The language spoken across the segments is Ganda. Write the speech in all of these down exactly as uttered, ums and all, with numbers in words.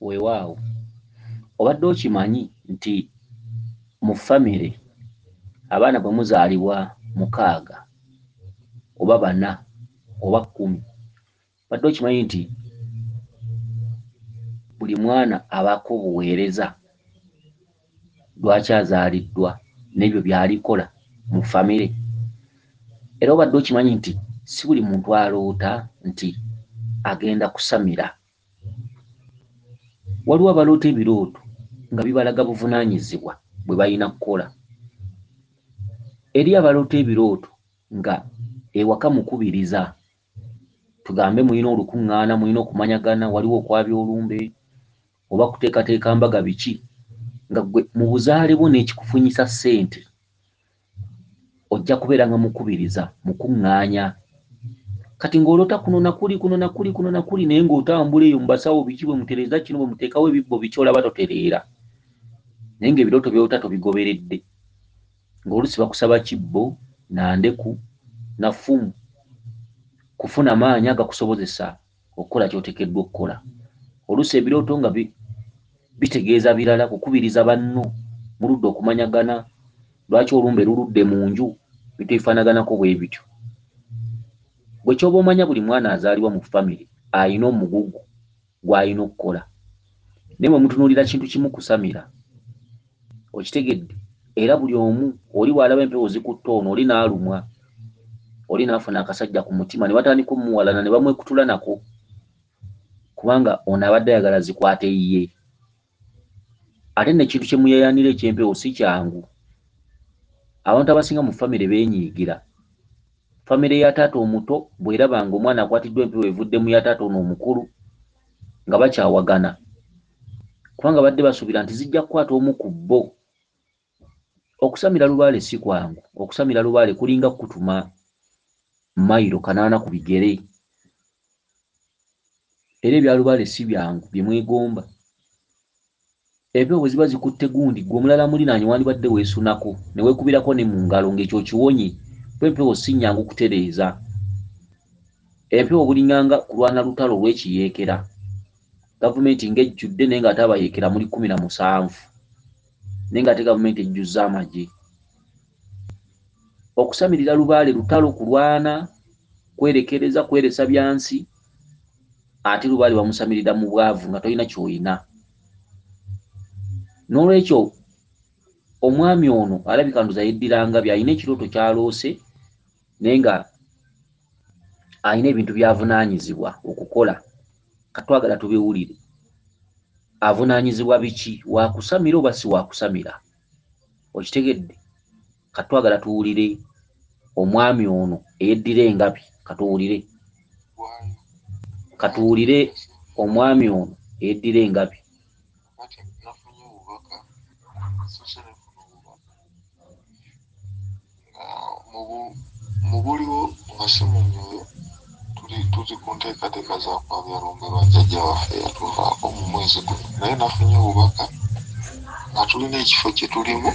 weewaawo obadde okimanyi nti mu famire abaana bwe muzaalibwa mukaaga oba bana oba kkumi, obadde okimanyi nti buli mwana abaako obuweereza lwaki azaaliddwa n'ebyo by'alikola mu famire. Era obadde okimanyi nti si buli muntu aloota nti agenda kusamira. Waliwo abaloota ebirooto nga bibalaga buvunaanyizibwa bwe balina kukola. Eri abaloota ebirooto nga ewaka mukubiriza, tugambe mulina olukuŋŋaana, mulina okumanyagana, waliwo okwabya olumbe oba kuteekateeka mbaga biki, nga ggwe mu buzaale bwo n'ekikufunyisa ssente ojja kubeera nga mukubiriza mukuŋŋaanya. Kati ng'oloota kuno nakuli kuno nakuli kuno nakuli naye ng'otambula eyo mu basawo biki bwe mutereeza kino bwe muteekawo ebibbo biki olaba totereera. Naye ng'ebirooto by'oloota tobigoberedde. Ng'oluusi bakusaba kibbo na ndeku na ffumu kufuna maanyi agakusobozesa okukola ky'oteekeddwa okukola. Oluusi ebirooto nga bitegeeza birala, kukubiriza banno muludde okumanyagana, lwaki olumbe luludde mu nju, bintu ebifaanaganako bwe bityo. Bwe ky'oba omanya buli mwana azaalibwa mu famire ayina omugugu gw'ayina okukola. Naye bwe mutunuulira kintu kimu kusamira, okitegedde, era buli omu oli bw'alaba empewo zikutte ono, oli n'alumwa, oli n'afuna akasajja ku mutima ne batandika omuwalana ne bamwekutula nako, kubanga ono abadde ayagala zikwate yiye. Ate n'ekintu kye muyayaanira eky'empewo si kyangu. Abantu abasinga mu famire beenyiigira. Famire ya taata omuto bw'eraba ng'omwana akwatiddwa empewo evudde mu ya taata ono omukulu nga bakyawagana, kubanga badde basuubira nti zijja kukwata omu ku bo. Okusamira lubaale si kwangu. Okusamira lubaale kulinga kutuma mayiro kanaana ku bigere. Era ebya lubaale si byangu bye mwegomba. Empewo bwe ziba zikutte gundi gwe omulala muliraanye wandibadde weesunako ne weekubirako ne mu ngalo ng'ekyo kiwonye. Empewo si nnyangu kutereeza. Empewo bulinganga kulwana lutalo lw'ekiyeekera. Gavumenti ng'ejjudde naye ng'ate abayeekera muli kkumi na musanvu. Naye ng'ate gavumenti ejjuzza amagye. Okusamirira lubaale lutalo kulwana, kwerekereza, kweresa byansi, ate lubaale bamusamirira mu bwavu nga tolina ky'olina. N'olwekyo omwami ono alabika ndoza yeddiranga by'alina ekirooto ky'aloose naye nga alina ebintu by'avunaanyizibwa okukola. Katwagala tubiwulire. Avunaanyizibwa biki? Waakusamira oba si waakusamira? Okitegedde? Katwagala tuwulire omwami ono eyeddira engabi. Katuwulire. Katuwulire omwami ono eyeddira engabi. Mubuliwo wasimunyoyo tuli tuli ku nteekateeka za kwabya lumbe lwa jjajja waffe yatuvaako mu mwezi guno, naye nafunye obubaka nga tulina ekifo kye tulimu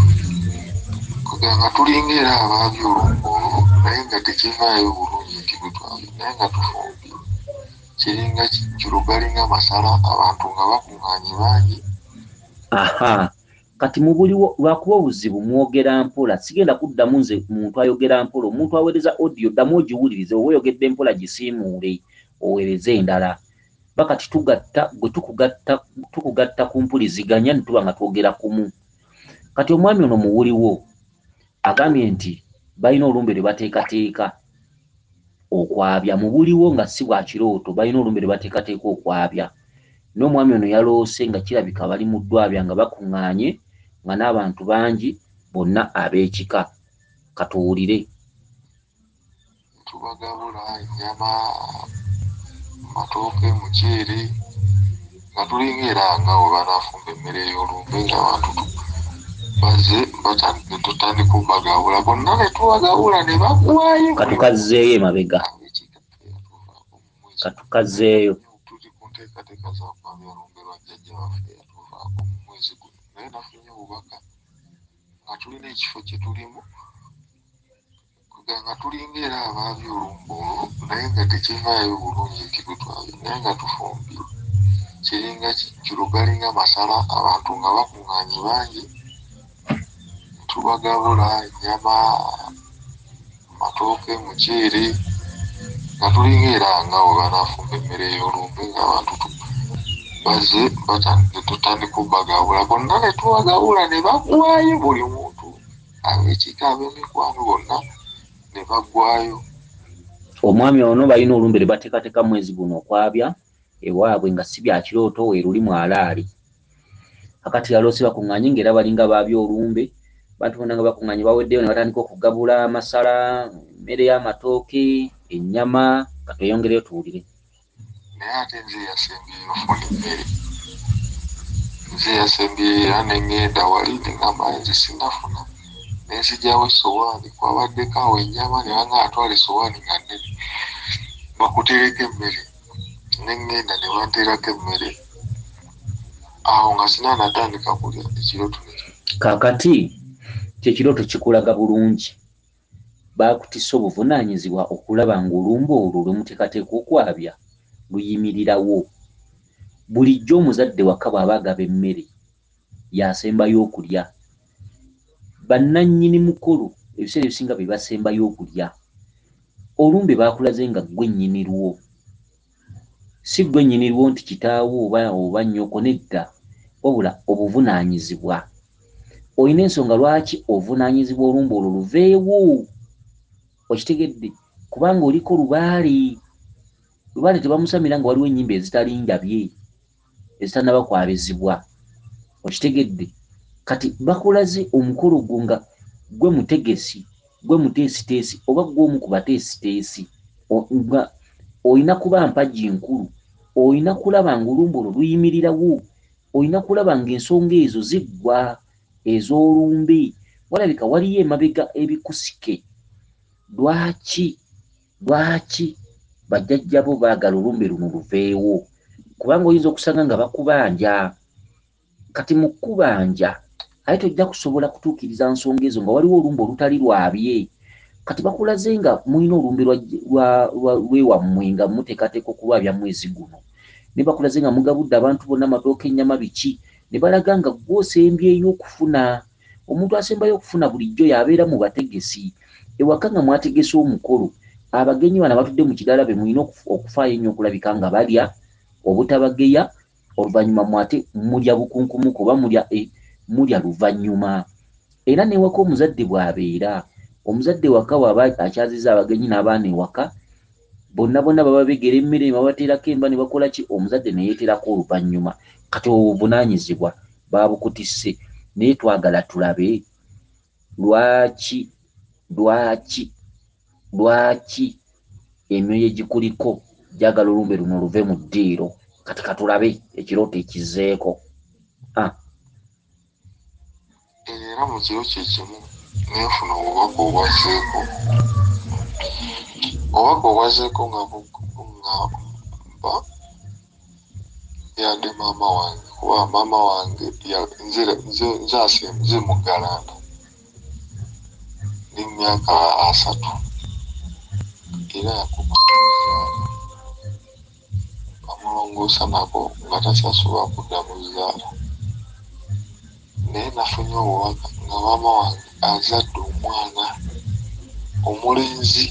nga tulinga era abaabye olumbe olwo naye nga tekivaayo bulungi nti bwe twabye naye nga tufumbye kiringa kijjulo galinga masala abantu nga bakuŋŋaanye bangi. Aha. Kati mubuliwo lwakuba obuzibu mwogera mpola, sigenda kuddamu nze muntu ayogera mpola. Omuntu aweereza audio ddamu ogiwulirize, oba oyogedde mpola gisiimuule oweereze endala. Bakati tugatta gwe tukugatta tukugatta ku mpuliziganya ne tuba nga twogera kumu. Kati omwami ono mubuliwo agambye nti balina olumbe lwe bateekateeka okwabya. Mubuliwo nga si bwa kirooto, balina olumbe lwe bateekateeka okwabya. N'omwami ono yaloose nga kirabika bali mu ddwabya nga bakuŋŋaanye nga n'abantu bangi bonna ab'ekika. Katuwulire. Tubagabula ennyama, matooke, muceere nga tulinga era nga bwe banaafumba emmere y'olumbe ng'abantu bazze batandika tutandika okubagabula, bonna ne tubagabula ne baggwayo. Katukazzeeyo emabega. Katukazzeeyo. Tuli ku nteekateeka za kwabya lumbe lwa jjajja waffe yatuvaako mu mwezi guno, naye nafunye obubaka nga tulina ekifo kye tulimu nga tulinga era abaabye olumbe olwo naye nga tekivaayo bulungi nti bwe twabye naye nga tufumbye kiringa kirugalinga masala abantu nga bakuŋŋaanye bangi tubagabula ennyama amatooke muceere nga tulinga era nga bwe banaafumba emmere ey'olumbe ng'abantu bazze tutandika obbagabula bonna ne tubagabula ne baggwayo buli muntu ab'ekika ab'emikwano bonna ne baggwayo. Omwami ono balina olumbe lwe bateekateeka mwezi guno okwabya ewaabwe nga si bya kirooto we luli mwalaali. Kakati yaloose bakuŋŋaanye ng'era balinga baabya olumbe, bantu bonna nga bakuŋŋaanye baweddeyo ne batandika okugabula amasala, emmere y'amatooke, ennyama, ka tweyongereyo tuwulire. Naye ate nze yasembyeyo ofuna emmere. Nze yasembyeyo era ne ŋŋenda wali ne ŋŋamba nze sinnafuna. Ne nzigyawo essowaani kwabaddeko awo ennyama ne banga atwala essowaani nga nnene bakutereka emmere. Ne ŋŋenda ne banteerako emmere. Awo nga sinaanatandika kulya ekirooto ne kaakati kyekirooto kikulaga bulungi. Baakutisse obuvunaanyizibwa okulaba ng'olumbe olwo lwe muteekateeka okwabya luyimirirawo. Bulijjo omuzadde waka bw'aba agaba emmere y'asembayo okulya. Bannannyini mukolo ebiseera ebisinga be basembayo okulya. Olumbe baakulaze nga ggwe nnyinirwo. Si ggwe nnyinirwo nti kitaawo oba oba nnyoko nedda, wabula obuvunaanyizibwa. Olina ensonga lwaki ovunaanyizibwa olumbe olwo luveewo. Okitegedde? Kubanga oliko lubaale. Lubaale tebamusamira nga waliwo ennyimba ezitali ndabye, ezitannaba kwabizibwa. Okitegedde? Kati bakulaze omukolo gwo nga gwe mutegesi, gwe muteesiteesi oba gwe omu ku bateesiteesi. Olina kuba mpagi nkulu, olina kulaba ng'olumbe olwo luyimirirawo, olina kulaba ng'ensonga ezo ziggwa ez'olumbe. Walabika waliyo emabega ebikusike. Lwaki lwaki bajjajjabo baagala olumbe luno luveewo? Kubanga oyinza okusanga nga bakubanja. Kati mu kkubanja aye tojja kusobola kutuukiriza nsonga ezo nga waliwo olumbe olutali lwabye. Kati bakulaze nga mulina olumbe lwewammwe nga muteekateeka okulwabya mwezi guno. Ne bakulaze nga mugabudde abantu bonna amatooke, ennyama, biki, ne balaga nga gw'osembyeyo okufuna. Omuntu asembayo okufuna bulijjo y'abeera mu bategesi. Ewaka nga mwategese omukolo, abagenyi bano batudde mu kidaala be mulina okufaayo ennyo okulabika nga balya obutabageya, oluvannyuma mwate mulya bukunkumuka oba mulya mulya luvannyuma. Era n'ewaka omuzadde bw'abeera, omuzadde waka bw'aba akyazizza abagenyi n'abaana ewaka, bonna bonna baba begera emmere ne babateerako enva ne bakola ki, omuzadde ne yeeterako oluvannyuma. Kati obuvunaanyizibwa baabukutisse. Naye twagala tulabe lwaki lwaki lwaki emyoyo egikuliko gyagala olumbe luno luve mu ddiiro. Kati katulabe ekirooto ekizzeeko. Era mu kiro kye kimu neefuna obubaka obwazzeeko. Obubaka obwazzeeko nga bugamba yadde maama wange, kuba maama wange nze muggalanda n'emyaka asatu era yakuba bamulongoosa nako nga tasasulwa kudda mu zzaala. Naye nafunye obubaka nga maama wange azadde omwana omulenzi.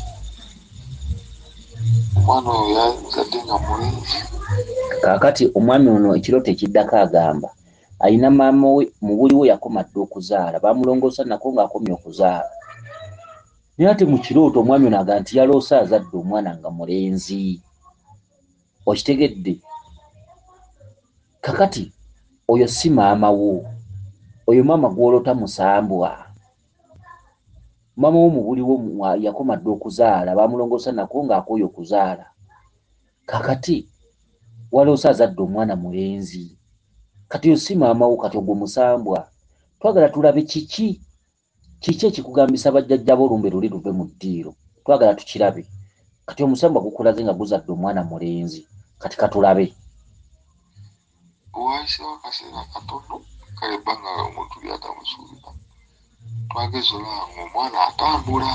Omwana oyo yazadde nga mulenzi. Kaakati omwami ono ekirooto ekiddako agamba alina maama we mubuliwo yakomadde okuzaala, bamulongoosa nako ng'akomye okuzaala. Naye ate mu kirooto omwami ono agamba nti yaloose azadde omwana nga mulenzi. Okitegedde? Kakati oyo si maama wo, oyo maama gw'olota musambwa. Maama wo mubuliwo yakomadde okuzaala, bamulongoosa nako ng'akooye okuzaala. Kakati waloose azadde omwana mulenzi. Kati oyo si maama wo, kati ogwo musambwa. Twagala tulabe kiki kiki ekikugambisa bajjajjabo olumbe luli luve mu ddiiro. Twagala tukirabe. Kati omusambwa gukulaze nga guzadde omwana mulenzi. Kati katulabe. Wayiseewo akaseera katono kale ebbanga omuntu lyatamusuubira. Twageza olaba ng'omwana atambula.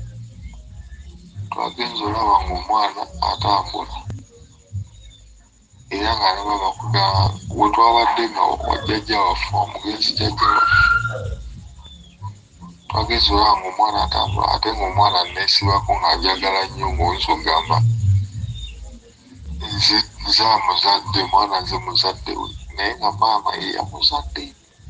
Twagenza olaba ng'omwana atambula. era nga ne baba kugamba we twabadde nga wajjajja waffe omugenzi jjajja waffe twagezi olaba ng'omwana atambula ate ng'omwana neesibako ng'ajagala nnyo ng'oyinza okugamba nze nze amuzadde mwana nze muzadde we naye nga maama ye yamuzadde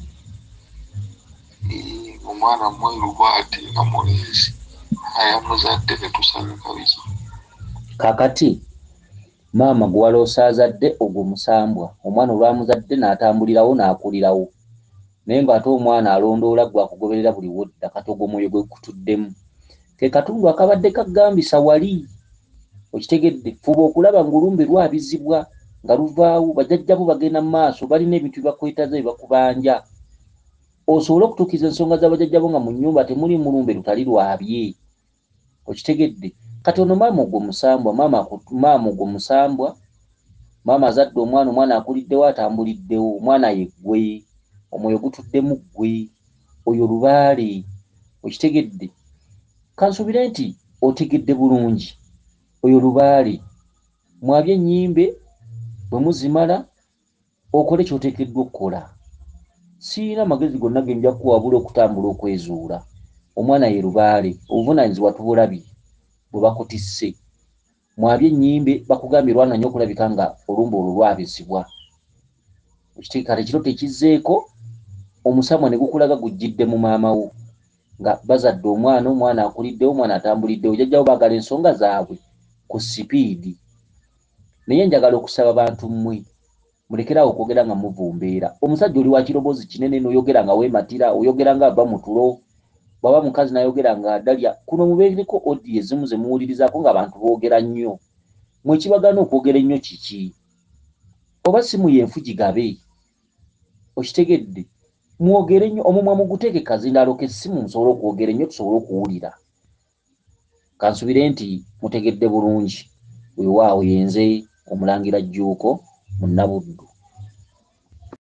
omwana mweru bw'ati nga mulenzi ayamuzadde ne tusanyuka bizo. Kakati maama gwe waloosa azadde ogwo musambwa omwana olwamuzadde n'atambulirawo n'akulirawo naye ng'ate omwana alondoola gwe akugoberera buli wodda kati ogwo omwoyo gwe gukutuddemu ke katundu akabadde kagambisa wali okitegedde fuba okulaba ng'olumbe lwabizibwa nga luvaawo bajjajjabo bagenda mu maaso balina ebintu byebakwetaza bye bakubanja osobole okutuukiza ensonga z'abajjajjabo nga mu nnyumba temuli mulumbe lutali lwabye okitegedde kati ono maama ogwo musambwa maama maama ogwo musambwa maama azadde omwana omwana akuliddewo atambuliddewo omwana ye ggwe omwoyo gutuddemu ggwe oyo lubaale okitegedde kansubire nti otegedde bulungi oyo lubaale mwabye ennyimbe bwe muzimala okole ky'oteekeddwa okukola siina magezi gonna ge nja kuwabula okutambula okwezuula omwana ye lubaale obuvunaanyizibwa tubulabye bwe bakutisse mwabye ennyimbe bakugambye lwana nnyo okulabika nga olumbe olwo lwabizibwa okitegekate kiro tekizzeeko omusamwa ne gukulaga gujjidde mu maama wo nga bazadde omwana omwana akuliddewo omwana atambuliddewo jjajjawo baagala ensonga zaabwe ku sipiidi naye njagala okusaba bantu mmwe mulekerawo okwogera nga muvumbeera omusajja oli wa kiroboozi kinene n'oyogera nga weematira oyogera nga ava mu tulo bwaba mukazi n'ayogera nga adalya kuno mubeereko odiyo ezimu ze muwulirizaako ng'abantu boogera nnyo mwe kibagana okwogera ennyo kiki oba simu yenfu gigabe okitegedde mwogere nnyo omumwa muguteeke kazindaalo k'essimu musobole okwogera ennyo tusobole okuwulira kansubire nti mutegedde bulungi weewaawo yenze omulangira Jjuuko mu Nnabuddu.